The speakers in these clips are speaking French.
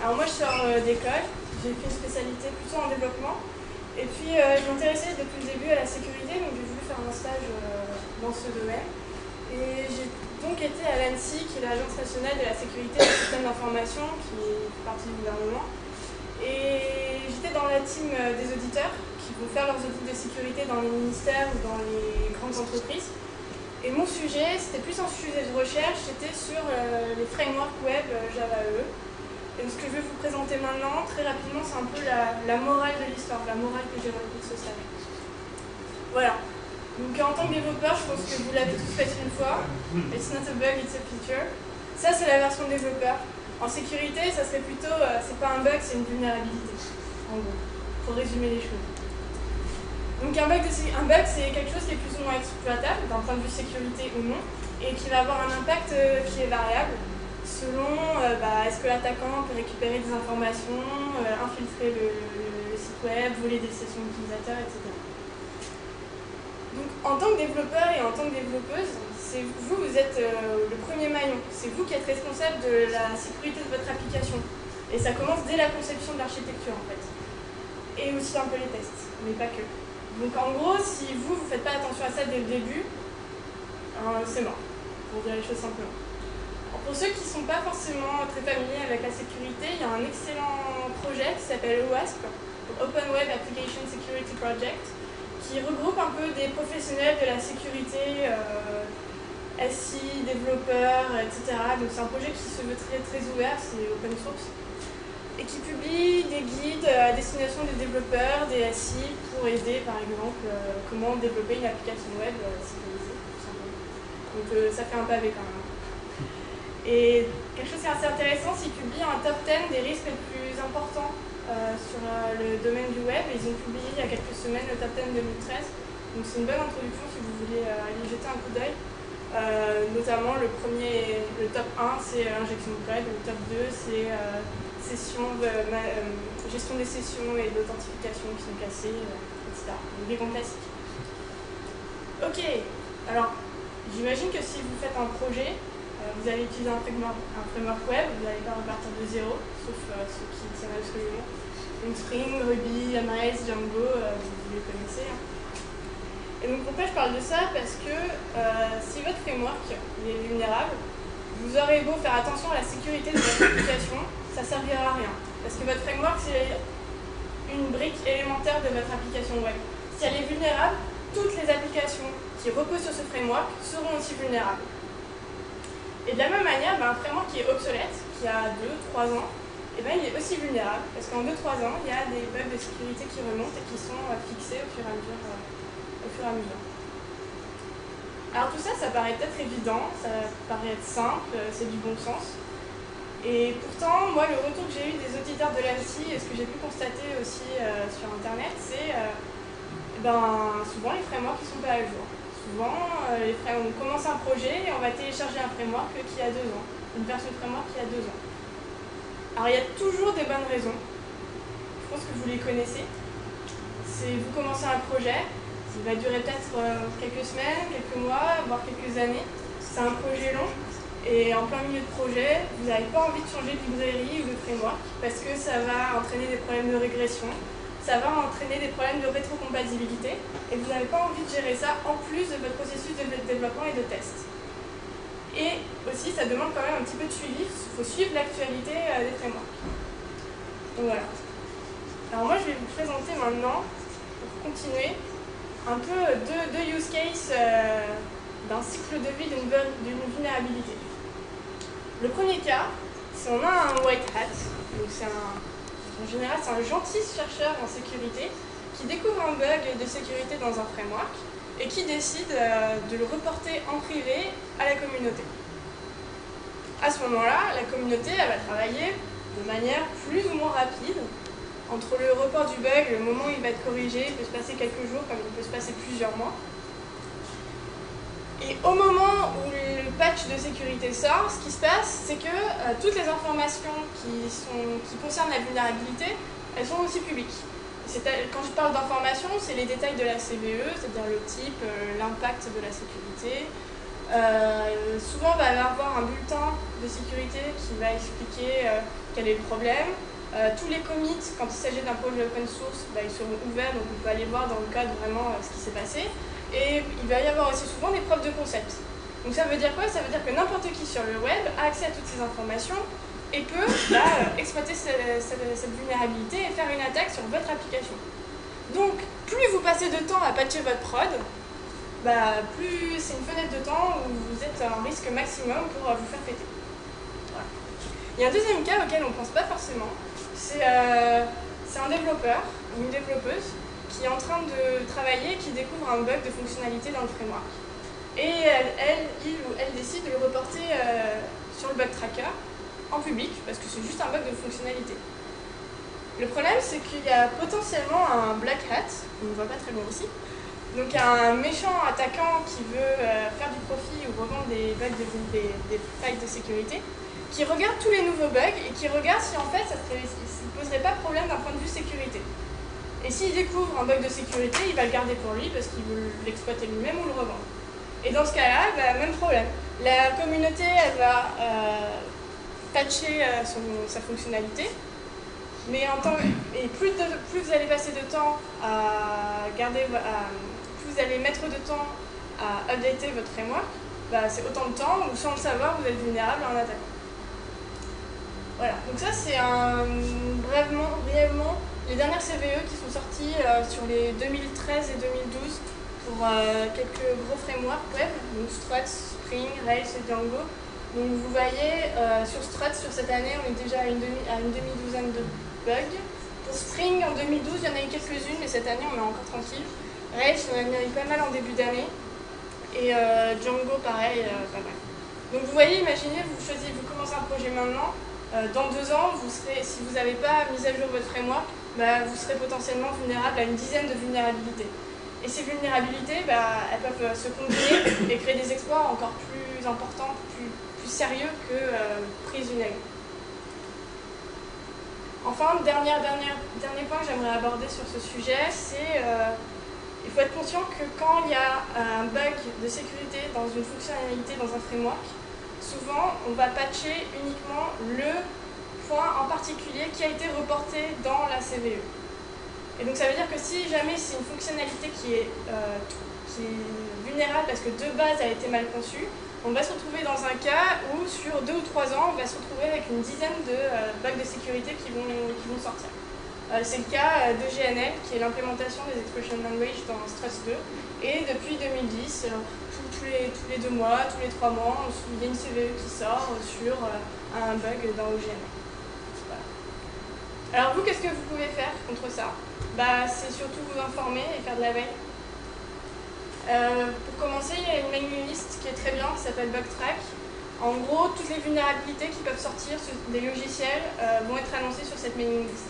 Alors moi je sors d'école, j'ai fait une spécialité plutôt en développement. Et puis je m'intéressais depuis le début à la sécurité, donc j'ai voulu faire un stage dans ce domaine. Et j'ai donc été à l'ANSSI, qui est l'Agence nationale de la sécurité des systèmes d'information, qui fait partie du gouvernement. Et j'étais dans la team des auditeurs, qui vont faire leurs audits de sécurité dans les ministères ou dans les grandes entreprises. Et mon sujet, c'était plus un sujet de recherche, c'était sur les frameworks web Java EE. Et ce que je vais vous présenter maintenant, très rapidement, c'est un peu la morale de l'histoire, la morale que j'ai relevée de ce stage. Voilà. Donc en tant que développeur, je pense que vous l'avez tous fait une fois. It's not a bug, it's a feature. Ça, c'est la version développeur. En sécurité, ça serait plutôt, c'est pas un bug, c'est une vulnérabilité. En gros, pour résumer les choses. Donc un bug, c'est quelque chose qui est plus ou moins exploitable, d'un point de vue sécurité ou non, et qui va avoir un impact qui est variable, selon est-ce que l'attaquant peut récupérer des informations, infiltrer le site web, voler des sessions d'utilisateurs, etc. Donc en tant que développeur et en tant que développeuse, vous êtes le premier maillon, c'est vous qui êtes responsable de la sécurité de votre application. Et ça commence dès la conception de l'architecture en fait. Et aussi un peu les tests, mais pas que. Donc en gros, si vous ne faites pas attention à ça dès le début, c'est mort, pour dire les choses simplement. Alors, pour ceux qui ne sont pas forcément très familiers avec la sécurité, il y a un excellent projet qui s'appelle OWASP, Open Web Application Security Project, qui regroupe un peu des professionnels de la sécurité, SI, développeurs, etc. Donc c'est un projet qui se veut très, très ouvert, c'est open source. Et qui publie des guides à destination des développeurs, des SI, pour aider par exemple comment développer une application web sécurisée, tout simplement. Donc ça fait un pavé quand même. Et quelque chose qui est assez intéressant, c'est qu'ils publient un top 10 des risques les plus importants sur le domaine du web. Ils ont publié il y a quelques semaines le top 10 2013. Donc c'est une bonne introduction si vous voulez aller jeter un coup d'œil. Notamment le top 1 c'est injection de code, le top 2 c'est gestion des sessions et d'authentification qui sont cassées, etc. Donc des grands classiques. Ok, alors j'imagine que si vous faites un projet, vous allez utiliser un framework web, vous n'allez pas repartir de zéro, sauf ceux qui savent ce que je veux dire. Donc Spring, Ruby, Rails, Django, vous les connaissez. Hein. Et donc pourquoi je parle de ça? Parce que si votre framework est vulnérable, vous aurez beau faire attention à la sécurité de votre application, ça ne servira à rien. Parce que votre framework, c'est une brique élémentaire de votre application web. Si elle est vulnérable, toutes les applications qui reposent sur ce framework seront aussi vulnérables. Et de la même manière, un framework qui est obsolète, qui a 2-3 ans, il est aussi vulnérable. Parce qu'en 2-3 ans, il y a des bugs de sécurité qui remontent et qui sont fixés au fur et à mesure. Alors tout ça, ça paraît peut-être évident, ça paraît être simple, c'est du bon sens. Et pourtant, moi, le retour que j'ai eu des auditeurs de l'ANSSI, et ce que j'ai pu constater aussi sur Internet, c'est souvent les frameworks qui ne sont pas à jour. Souvent, on commence un projet et on va télécharger un framework qui a 2 ans, une version de framework qui a 2 ans. Alors il y a toujours des bonnes raisons, je pense que vous les connaissez. C'est vous commencez un projet, il va durer peut-être quelques semaines, quelques mois, voire quelques années. C'est un projet long. Et en plein milieu de projet, vous n'avez pas envie de changer de librairie ou de framework parce que ça va entraîner des problèmes de régression, ça va entraîner des problèmes de rétrocompatibilité et vous n'avez pas envie de gérer ça en plus de votre processus de développement et de test. Et aussi, ça demande quand même un petit peu de suivi, il faut suivre l'actualité des frameworks. Donc voilà. Alors moi, je vais vous présenter maintenant, pour continuer, un peu deux use cases d'un cycle de vie d'une vulnérabilité. Le premier cas, c'est on a un white hat, donc en général c'est un gentil chercheur en sécurité qui découvre un bug de sécurité dans un framework et qui décide de le reporter en privé à la communauté. À ce moment-là, la communauté elle va travailler de manière plus ou moins rapide. Entre le report du bug, le moment où il va être corrigé, il peut se passer quelques jours comme il peut se passer plusieurs mois. Et au moment où le patch de sécurité sort, ce qui se passe, c'est que toutes les informations qui concernent la vulnérabilité, elles sont aussi publiques. Quand je parle d'informations, c'est les détails de la CVE, c'est-à-dire le type, l'impact de la sécurité, Souvent, on va avoir un bulletin de sécurité qui va expliquer quel est le problème. Tous les commits, quand il s'agit d'un projet open source, ils seront ouverts, donc on peut aller voir dans le code vraiment ce qui s'est passé. Et il va y avoir aussi souvent des preuves de concept. Donc ça veut dire quoi? Ça veut dire que n'importe qui sur le web a accès à toutes ces informations et peut exploiter cette vulnérabilité et faire une attaque sur votre application. Donc, plus vous passez de temps à patcher votre prod, plus c'est une fenêtre de temps où vous êtes à un risque maximum pour vous faire péter. Voilà. Il y a un deuxième cas auquel on ne pense pas forcément, c'est un développeur ou une développeuse qui est en train de travailler, qui découvre un bug de fonctionnalité dans le framework. Et il ou elle décide de le reporter sur le bug tracker en public, parce que c'est juste un bug de fonctionnalité. Le problème, c'est qu'il y a potentiellement un black hat, on ne voit pas très bien ici, donc un méchant attaquant qui veut faire du profit ou revendre des bugs, des failles de sécurité, qui regarde tous les nouveaux bugs et qui regarde si en fait ça ne poserait pas problème d'un point de vue sécurité. Et s'il découvre un bug de sécurité, il va le garder pour lui parce qu'il veut l'exploiter lui-même ou le revendre. Et dans ce cas-là, même problème. La communauté, elle va patcher sa fonctionnalité, mais plus vous allez passer de temps à garder, plus vous allez mettre de temps à updater votre framework, c'est autant de temps où sans le savoir, vous êtes vulnérable à un attaque. Voilà, donc ça c'est brièvement les dernières CVE qui sont sorties sur les 2013 et 2012 pour quelques gros frameworks web, donc Struts, Spring, Rails et Django. Donc vous voyez, sur Struts, sur cette année, on est déjà à une demi-douzaine de bugs. Pour Spring, en 2012, il y en a eu quelques-unes, mais cette année, on est encore tranquille. Rails, il y en a eu pas mal en début d'année. Et Django, pareil, pas mal. Donc vous voyez, imaginez, vous commencez un projet maintenant. Dans 2 ans, si vous n'avez pas mis à jour votre framework, vous serez potentiellement vulnérable à une dizaine de vulnérabilités. Et ces vulnérabilités, elles peuvent se combiner et créer des exploits encore plus importants, plus sérieux que prise d'une aigle. Enfin, dernier point que j'aimerais aborder sur ce sujet, c'est il faut être conscient que quand il y a un bug de sécurité dans une fonctionnalité dans un framework, souvent on va patcher uniquement le point en particulier qui a été reporté dans la CVE. Et donc ça veut dire que si jamais c'est une fonctionnalité qui est vulnérable parce que de base elle a été mal conçue, on va se retrouver dans un cas où sur 2 ou 3 ans, on va se retrouver avec une dizaine de bugs de sécurité qui vont sortir. C'est le cas de GNL, qui est l'implémentation des expression language dans Struts 2. Et depuis 2010, tous les 2 mois, tous les 3 mois, il y a une CVE qui sort sur un bug dans OGNL. Voilà. Alors vous, qu'est-ce que vous pouvez faire contre ça? C'est surtout vous informer et faire de la veille. Pour commencer, il y a une mailing list qui est très bien, qui s'appelle Bugtrack. En gros, toutes les vulnérabilités qui peuvent sortir des logiciels vont être annoncées sur cette mailing list.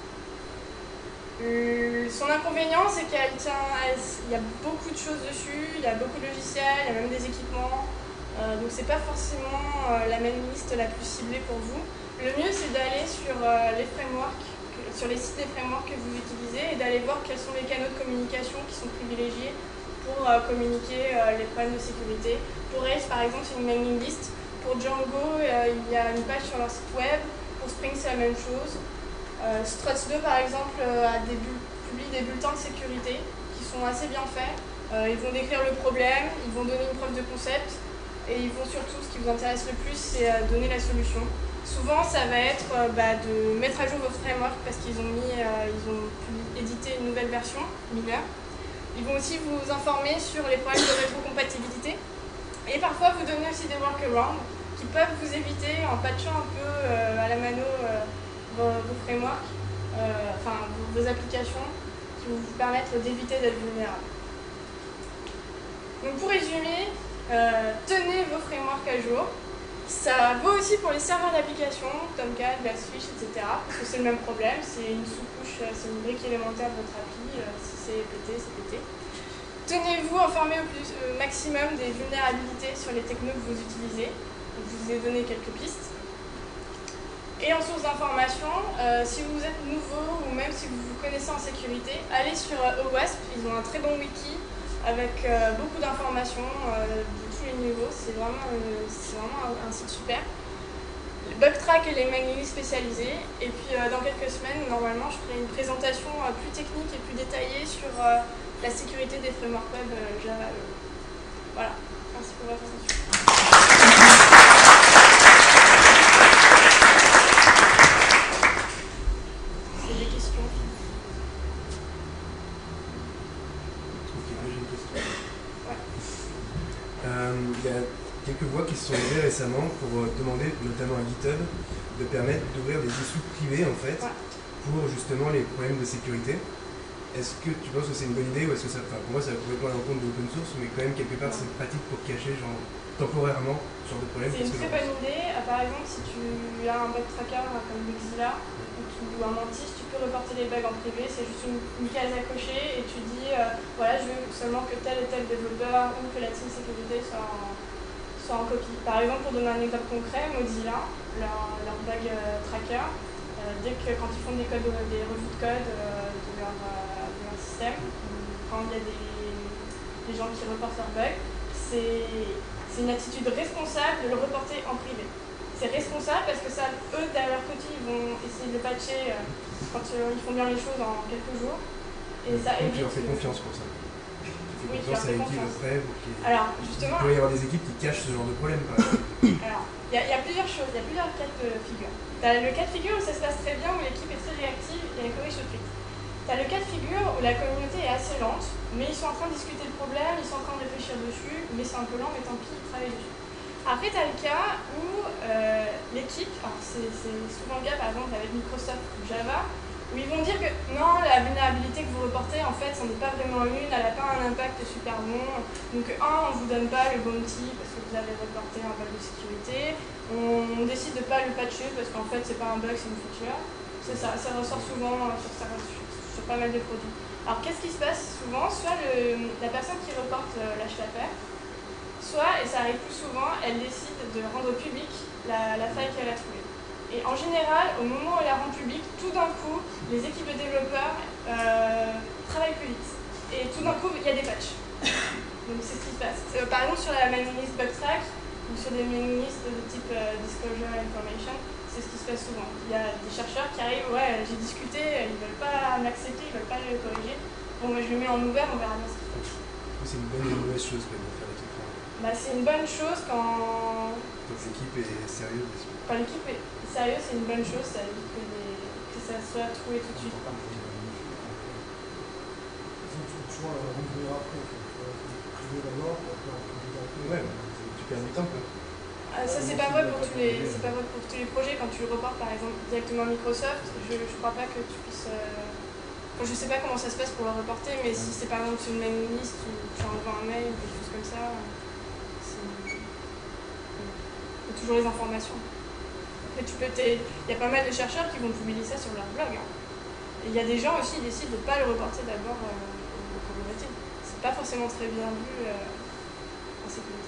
Son inconvénient, c'est qu'il y a beaucoup de choses dessus, il y a beaucoup de logiciels, il y a même des équipements. Donc c'est pas forcément la mailing list la plus ciblée pour vous. Le mieux, c'est d'aller sur les frameworks, sur les sites des frameworks que vous utilisez et d'aller voir quels sont les canaux de communication qui sont privilégiés pour communiquer les problèmes de sécurité. Pour Rails, par exemple, c'est une mailing list. Pour Django, il y a une page sur leur site web. Pour Spring, c'est la même chose. Struts 2, par exemple, publie des bulletins de sécurité qui sont assez bien faits. Ils vont décrire le problème, ils vont donner une preuve de concept et ils vont surtout, ce qui vous intéresse le plus, c'est donner la solution. Souvent, ça va être de mettre à jour vos frameworks parce qu'ils ont édité une nouvelle version, Miller. Ils vont aussi vous informer sur les problèmes de rétrocompatibilité et parfois vous donner aussi des workarounds qui peuvent vous éviter, en patchant un peu à la mano vos frameworks, vos applications, qui vont vous permettre d'éviter d'être vulnérable. Donc pour résumer, tenez vos frameworks à jour. Ça vaut aussi pour les serveurs d'application, Tomcat, Glassfish, etc. Parce que c'est le même problème, c'est une sous-couche, c'est une brique élémentaire de votre appli, si c'est pété, c'est pété. Tenez-vous informés au maximum des vulnérabilités sur les technos que vous utilisez. Je vous ai donné quelques pistes. Et en source d'information, si vous êtes nouveau ou même si vous vous connaissez en sécurité, allez sur OWASP, ils ont un très bon wiki avec beaucoup d'informations de tous les niveau, c'est vraiment un site super. Bugtrack et les mailing lists spécialisés. Et puis dans quelques semaines, normalement, je ferai une présentation plus technique et plus détaillée sur la sécurité des frameworks web Java. Voilà, merci pour votre attention. C'est des questions. Ok, moi j'ai une question. Ouais. Il y a quelques voix qui se sont levées récemment pour demander, notamment à GitHub, de permettre d'ouvrir des issues privées en fait, pour justement les problèmes de sécurité. Est-ce que tu penses que c'est une bonne idée ou est-ce que ça, enfin, pour moi ça va complètement à l'encontre de l'open source, mais quand même quelque part c'est pratique pour cacher genre temporairement ce genre de problème? C'est une très bonne idée. Par exemple, si tu as un bug tracker comme Mozilla ou un Mantis, tu peux reporter les bugs en privé. C'est juste une case à cocher et tu dis voilà, je veux seulement que tel et tel développeur ou que la team sécurité soit en copie. Par exemple, pour donner un exemple concret, Mozilla, leur bug tracker, dès que quand ils font des revues de code de leur système, quand il y a des gens qui reportent leurs bugs, c'est une attitude responsable de le reporter en privé. C'est responsable parce que ça, eux, derrière leur côté, ils vont essayer de le patcher quand ils font bien les choses en quelques jours. Et ça évite. Tu leur fais confiance pour ça. Oui, tu leur fais confiance. Alors, justement. Il peut y avoir des équipes qui cachent ce genre de problème, par exemple. Alors, il y a plusieurs choses, il y a plusieurs cas de figure. Tu as le cas de figure où ça se passe très bien, où l'équipe est très réactive et elle corrige tout de suite. Tu as le cas de figure où la communauté est assez lente, mais ils sont en train de discuter le problème, ils sont en train de réfléchir dessus, mais c'est un peu lent, mais tant pis, ils travaillent dessus. Après, tu as le cas où l'équipe, c'est souvent le cas par exemple avec Microsoft ou Java, où ils vont dire que non, la vulnérabilité que vous reportez, en fait, c'en est pas vraiment une, elle n'a pas un impact super bon. Donc, on ne vous donne pas le bounty parce que vous avez reporté un bug de sécurité. On décide de ne pas le patcher parce qu'en fait, c'est pas un bug, c'est une feature. Ça ressort souvent sur pas mal de produits. Alors, qu'est-ce qui se passe souvent? Soit la personne qui reporte l'HTTP, soit, et ça arrive plus souvent, elle décide de rendre public la faille qu'elle a trouvée. Et en général, au moment où elle la rend publique, tout d'un coup, les équipes de développeurs travaillent plus vite. Et tout d'un coup, il y a des patchs. Donc c'est ce qui se passe. Par exemple, sur la mailing list Bugtrack, ou sur des mailing lists de type Disclosure Information, c'est ce qui se passe souvent. Il y a des chercheurs qui arrivent, ouais, j'ai discuté, ils ne veulent pas m'accepter, ils ne veulent pas le corriger. Bon, moi je le mets en ouvert, on verra bien ce qu'il fait. C'est une bonne et une mauvaise chose quand même de faire des trucs. C'est une bonne chose quand l'équipe est sérieuse. Quand l'équipe est sérieuse, c'est une bonne chose, ça évite que ça soit trouvé tout de suite. Ouais, tu perds du temps quoi. Ça c'est pas vrai pour tous les projets. Quand tu le reportes par exemple directement à Microsoft, je crois pas que tu puisses. Je sais pas comment ça se passe pour le reporter, mais si c'est par exemple sur une mailing list ou tu envoies un mail ou quelque chose comme ça, il y a toujours les informations. Et il y a pas mal de chercheurs qui vont publier ça sur leur blog. Et il y a des gens aussi qui décident de ne pas le reporter d'abord aux communautés. C'est pas forcément très bien vu en sécurité.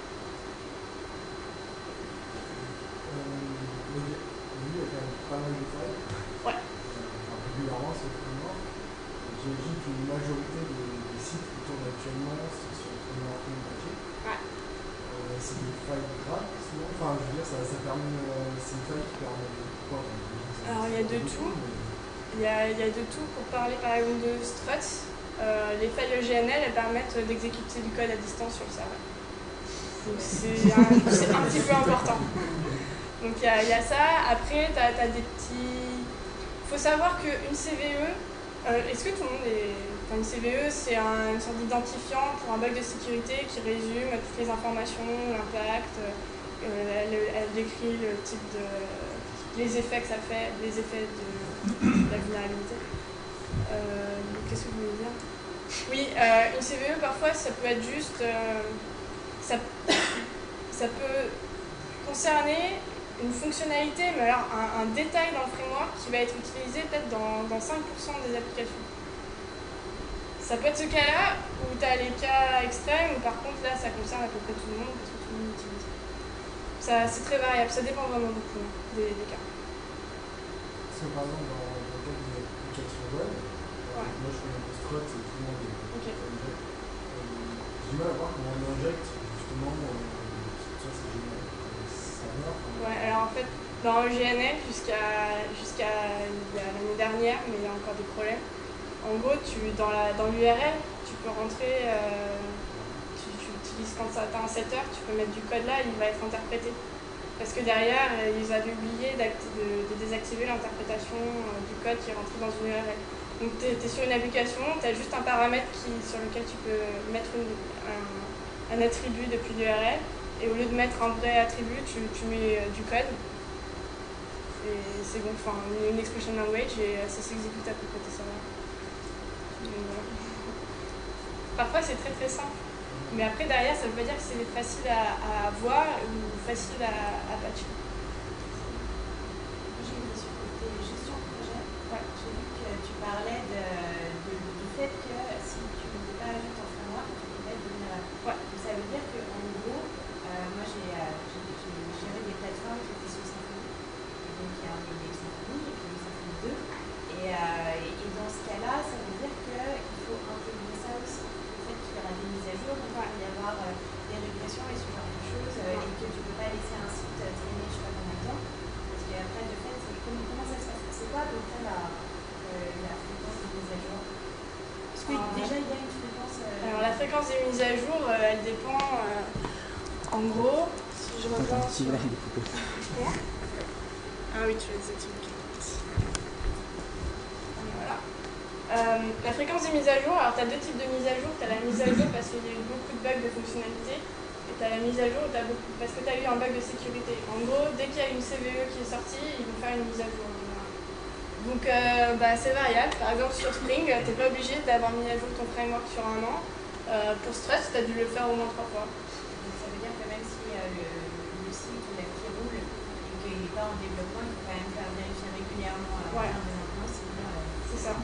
Il y a quand même pas mal de failles. Ouais. Régulièrement, c'est vraiment. J'imagine qu'une majorité des sites qui tournent actuellement, c'est sur le framework papier. Ouais. C'est des failles graves, souvent. Enfin, je veux dire, c'est une faille qui permet de quoi? Alors, il y a de tout. Il y a de tout. Pour parler par exemple de struts, les failles EGNL, elles permettent d'exécuter du code à distance sur le serveur. Donc c'est un petit peu important. Donc il y a ça. Après, tu as des petits... Il faut savoir qu'une CVE, est-ce que tout le monde est... Une CVE, c'est une sorte d'identifiant pour un bug de sécurité qui résume toutes les informations, l'impact, elle décrit le type de... les effets que ça fait, les effets de la vulnérabilité. Qu'est-ce que vous voulez dire? Oui, une CVE, parfois, ça peut être juste... ça peut concerner une fonctionnalité, mais alors un détail dans le framework qui va être utilisé peut-être dans 5% des applications. Ça peut être ce cas-là, où tu as les cas extrêmes, où par contre là ça concerne à peu près tout le monde, parce que tout le monde l'utilise. C'est très variable, ça dépend vraiment beaucoup des cas. Parce que par exemple, dans le cas d'une application web, moi je connais un peu Strut, c'est tout le monde. J'ai du mal à voir comment on injecte justement rapidement, ça c'est génial. Ça meurt. Ouais, alors en fait, dans GNL, jusqu'à l'année dernière, mais il y a encore des problèmes. En gros, dans l'URL, tu peux rentrer, tu utilises quand tu as un setter, tu peux mettre du code là, il va être interprété. Parce que derrière, ils avaient oublié de désactiver l'interprétation du code qui est rentré dans une URL. Donc tu es sur une application, tu as juste un paramètre sur lequel tu peux mettre un attribut depuis l'URL. Et au lieu de mettre un vrai attribut, tu mets du code. Et c'est bon, enfin une expression language et ça s'exécute à peu près ça. Voilà. Parfois c'est très très simple. Mais après derrière, ça ne veut pas dire que c'est facile à voir ou facile à patcher. J'ai une question côté gestion de projet. Ouais. J'ai vu que tu parlais du fait que si tu ne fais pas à jour ton framework, tu peux pas être vulnérable. Ouais. Donc ça veut dire qu'en gros, moi j'ai géré des plateformes qui étaient sur Symfony. Donc il y a eu Symfony et puis Symfony 2. Et dans ce cas-là, ça veut dire qu'il faut intégrer ça aussi. Le fait qu'il y aura des mises à jour, donc il va y avoir des régressions et ce genre de choses, et que tu ne peux pas laisser un site traîner je sais pas combien de temps. Parce qu'après, de fait, comment ça se passe? C'est quoi à peu près la fréquence des mises à jour? Parce que déjà, il y a une fréquence. Alors la fréquence des mises à jour, elle dépend en gros, si je reviens sur... Comment? Ah oui, tu les expliques. Voilà. La fréquence des mises à jour, alors tu as deux types de mises à jour. Tu as la mise à jour parce qu'il y a eu beaucoup de bugs de fonctionnalité. Et tu as la mise à jour parce que tu as eu un bug de sécurité. En gros, dès qu'il y a une CVE qui est sortie, ils vont faire une mise à jour. Donc c'est variable. Par exemple sur Spring, tu n'es pas obligé d'avoir mis à jour ton framework sur un an. Pour Struts, tu as dû le faire au moins 3 fois. Donc ça veut dire que même si le site ou l'appli roule et qu'il n'est pas en développement, il faut quand même faire vérifier régulièrement Ouais. C'est ça.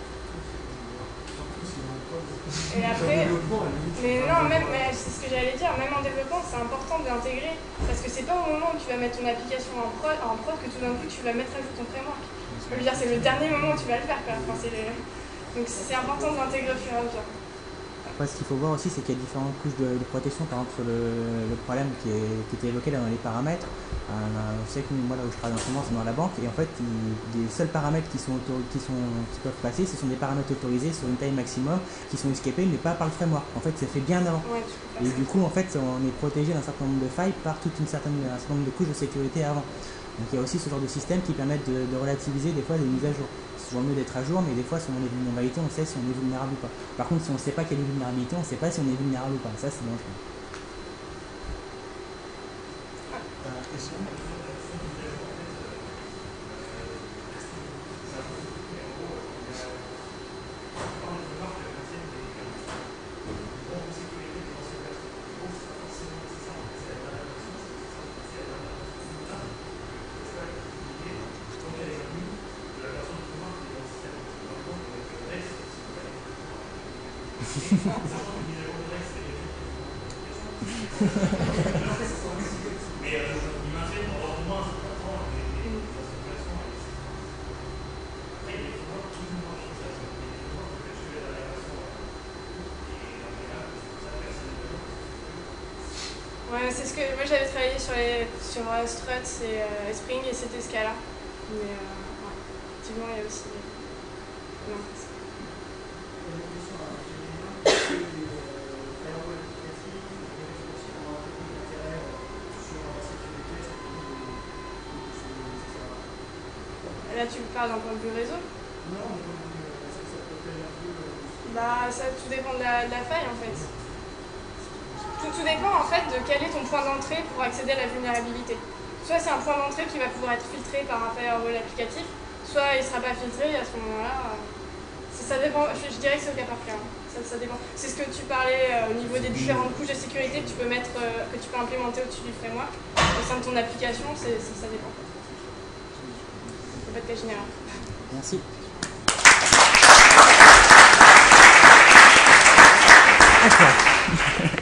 Et après, mais non, mais c'est ce que j'allais dire, même en développement, c'est important d'intégrer, parce que c'est pas au moment où tu vas mettre ton application en prod que tout d'un coup tu vas mettre à jour ton framework. Je veux dire, c'est le dernier moment où tu vas le faire, quoi. Enfin, donc c'est important d'intégrer au fur et à mesure. Après, ce qu'il faut voir aussi, c'est qu'il y a différentes couches de protection. Par exemple, sur le problème qui était évoqué là dans les paramètres, je sais que moi, là où je travaille en ce moment, c'est dans la banque, et en fait, les seuls paramètres qui peuvent passer, ce sont des paramètres autorisés sur une taille maximum, qui sont escapés, mais pas par le framework. En fait, c'est fait bien avant. Ouais, et du coup, en fait, on est protégé d'un certain nombre de failles par un certain nombre de couches de sécurité avant. Donc il y a aussi ce genre de système qui permettent de relativiser des fois les mises à jour. C'est toujours mieux d'être à jour, mais des fois, si on est vulnérable, en réalité, on sait si on est vulnérable ou pas. Par contre, si on ne sait pas quelle est une vulnérabilité, on ne sait pas si on est vulnérable ou pas. Ça, c'est dangereux. Ouais, c'est ce que moi j'avais travaillé sur Struts et Spring et c'était ce cas-là. Mais ouais, effectivement, il y a aussi Là, tu parles d'un point de vue réseau? Non, ça peut être un peu. Bah, ça tout dépend de la faille en fait. Tout dépend en fait de quel est ton point d'entrée pour accéder à la vulnérabilité. Soit c'est un point d'entrée qui va pouvoir être filtré par un firewall applicatif, soit il ne sera pas filtré et à ce moment-là, ça dépend, je dirais que c'est au cas par cas. Ça dépend. C'est ce que tu parlais au niveau des différentes couches de sécurité que tu peux implémenter au-dessus du framework. Au sein de ton application, ça dépend. Ça peut être cas général. Merci. D'accord.